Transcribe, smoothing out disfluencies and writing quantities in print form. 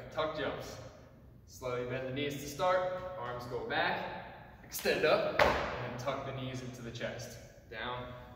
tuck jumps. Slowly bend the knees to start, arms go back, extend up, and tuck the knees into the chest. Down,